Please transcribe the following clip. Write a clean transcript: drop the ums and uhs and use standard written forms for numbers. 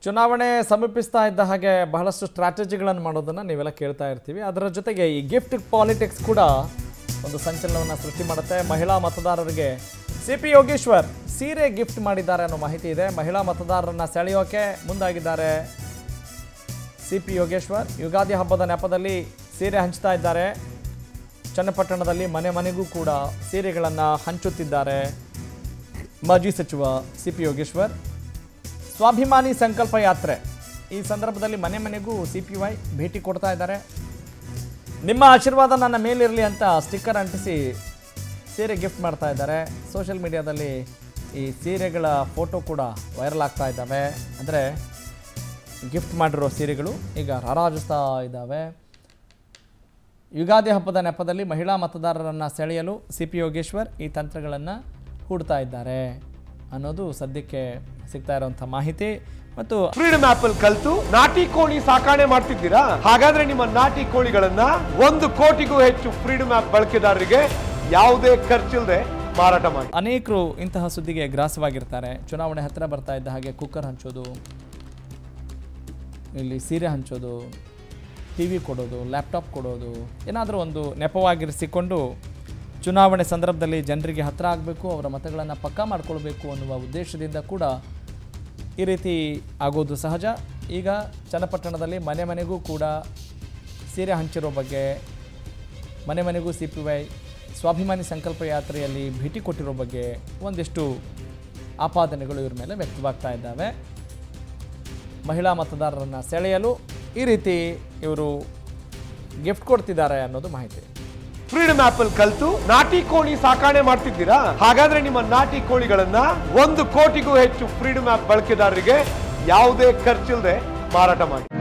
ಚುನಾವಣೆ ಸಮೀಪಿಸ್ತಾ ಇದ್ದ ಹಾಗೆ ಬಹಳಷ್ಟು ಸ್ಟ್ರಾಟಜಿಗಳನ್ನು ಮಾಡೋದನ್ನು ನೀವೆಲ್ಲ ಕೇಳ್ತಾ ಇರ್ತೀವಿ. ಅದರ ಜೊತೆಗೆ ಈ ಗಿಫ್ಟ್ ಪಾಲಿಟಿಕ್ಸ್ ಕೂಡ ಒಂದು ಸಂಚಲನವನ್ನು ಸೃಷ್ಟಿ ಮಾಡುತ್ತೆ. ಮಹಿಳಾ ಮತದಾರರಿಗೆ ಸಿಪಿ ಯೋಗೇಶ್ವರ್ ಸೀರೆ ಗಿಫ್ಟ್ ಮಾಡಿದ್ದಾರೆ ಅನ್ನೋ ಮಾಹಿತಿ ಇದೆ. ಮಹಿಳಾ ಮತದಾರರನ್ನ ಸೆಳೆಯೋಕೆ ಮುಂದಾಗಿದ್ದಾರೆ ಸಿಪಿ ಯೋಗೇಶ್ವರ್. ಯುಗಾದಿ ಹಬ್ಬದ ನೆಪದಲ್ಲಿ ಸೀರೆ ಹಂಚ್ತಾ ಇದ್ದಾರೆ. ಚನ್ನಪಟ್ಟಣದಲ್ಲಿ ಮನೆ ಮನೆಗೂ ಕೂಡ ಸೀರೆಗಳನ್ನು ಹಂಚುತ್ತಿದ್ದಾರೆ ಮಾಜಿ ಸಚಿವ ಸಿಪಿ ಯೋಗೇಶ್ವರ್. ಸ್ವಾಭಿಮಾನಿ ಸಂಕಲ್ಪ ಯಾತ್ರೆ ಈ ಸಂದರ್ಭದಲ್ಲಿ ಮನೆ ಮನೆಗೂ ಸಿಪಿವೈ ಭೇಟಿ ಕೊಡ್ತಾ ಇದ್ದಾರೆ. ನಿಮ್ಮ ಆಶೀರ್ವಾದ ನನ್ನ ಮೇಲಿರಲಿ ಅಂತ ಸ್ಟಿಕ್ಕರ್ ಅಂಟಿಸಿ ಸೀರೆ ಗಿಫ್ಟ್ ಮಾಡ್ತಾ ಇದ್ದಾರೆ. ಸೋಷಿಯಲ್ ಮೀಡಿಯಾದಲ್ಲಿ ಈ ಸೀರೆಗಳ ಫೋಟೋ ಕೂಡ ವೈರಲ್ ಆಗ್ತಾ ಇದ್ದಾವೆ. ಅಂದರೆ ಗಿಫ್ಟ್ ಮಾಡಿರೋ ಸೀರೆಗಳು ಈಗ ರಾರಾಜಿಸ್ತಾ ಇದ್ದಾವೆ. ಯುಗಾದಿ ಹಬ್ಬದ ನೆಪದಲ್ಲಿ ಮಹಿಳಾ ಮತದಾರರನ್ನು ಸೆಳೆಯಲು ಸಿಪಿ ಯೋಗೇಶ್ವರ್ ಈ ತಂತ್ರಗಳನ್ನು ಹೂಡ್ತಾ ಇದ್ದಾರೆ ಅನ್ನೋದು ಸದ್ಯಕ್ಕೆ ಸಿಗ್ತಾ ಇರುವಂಥ ಮಾಹಿತಿ. ಮತ್ತು ಫ್ರೀಡಮ್ ಆಪ್ ಅಲ್ಲಿ ಕಲಿತು ನಾಟಿ ಕೋಳಿ ಸಾಕಣೆ ಮಾಡ್ತಿದ್ದೀರಾ? ಹಾಗಾದ್ರೆ ನಿಮ್ಮ ನಾಟಿ ಕೋಳಿಗಳನ್ನ 1 ಕೋಟಿಗೂ ಹೆಚ್ಚು ಫ್ರೀಡಮ್ ಆಪ್ ಬಳಕೆದಾರರಿಗೆ ಯಾವುದೇ ಖರ್ಚಿಲ್ಲದೆ ಮಾರಾಟ ಮಾಡಿ. ಅನೇಕರು ಇಂತಹ ಸುದ್ದಿಗೆ ಗ್ರಾಸವಾಗಿರ್ತಾರೆ. ಚುನಾವಣೆ ಹತ್ತಿರ ಬರ್ತಾ ಇದ್ದ ಹಾಗೆ ಕುಕ್ಕರ್ ಹಂಚೋದು, ಇಲ್ಲಿ ಸೀರೆ ಹಂಚೋದು, ಟಿವಿ ಕೊಡೋದು, ಲ್ಯಾಪ್ಟಾಪ್ ಕೊಡೋದು, ಏನಾದರೂ ಒಂದು ನೆಪವಾಗಿರಿಸಿಕೊಂಡು ಚುನಾವಣೆ ಸಂದರ್ಭದಲ್ಲಿ ಜನರಿಗೆ ಹತ್ತಿರ ಆಗಬೇಕು, ಅವರ ಮತಗಳನ್ನು ಪಕ್ಕಾ ಮಾಡಿಕೊಳ್ಬೇಕು ಅನ್ನುವ ಉದ್ದೇಶದಿಂದ ಕೂಡ ಈ ರೀತಿ ಆಗೋದು ಸಹಜ. ಈಗ ಚನ್ನಪಟ್ಟಣದಲ್ಲಿ ಮನೆ ಮನೆಗೂ ಕೂಡ ಸೀರೆ ಹಂಚಿರೋ ಬಗ್ಗೆ, ಮನೆ ಮನೆಗೂ ಸಿಪಿವೈ ಸ್ವಾಭಿಮಾನಿ ಸಂಕಲ್ಪ ಯಾತ್ರೆಯಲ್ಲಿ ಭೇಟಿ ಕೊಟ್ಟಿರೋ ಬಗ್ಗೆ ಒಂದಿಷ್ಟು ಆಪಾದನೆಗಳು ಇವ್ರ ಮೇಲೆ ವ್ಯಕ್ತವಾಗ್ತಾ ಇದ್ದಾವೆ. ಮಹಿಳಾ ಮತದಾರರನ್ನು ಸೆಳೆಯಲು ಈ ರೀತಿ ಇವರು ಗಿಫ್ಟ್ ಕೊಡ್ತಿದ್ದಾರೆ ಅನ್ನೋದು ಮಾಹಿತಿ. ಫ್ರೀಡಮ್ ಆಪ್ ಅಲ್ಲಿ ಕಲಿತು ನಾಟಿ ಕೋಳಿ ಸಾಕಣೆ ಮಾಡ್ತಿದ್ದೀರಾ? ಹಾಗಾದ್ರೆ ನಿಮ್ಮ ನಾಟಿ ಕೋಳಿಗಳನ್ನ 1 ಕೋಟಿಗೂ ಹೆಚ್ಚು ಫ್ರೀಡಮ್ ಆಪ್ ಬಳಕೆದಾರರಿಗೆ ಯಾವುದೇ ಖರ್ಚಿಲ್ಲದೆ ಮಾರಾಟ ಮಾಡಿ.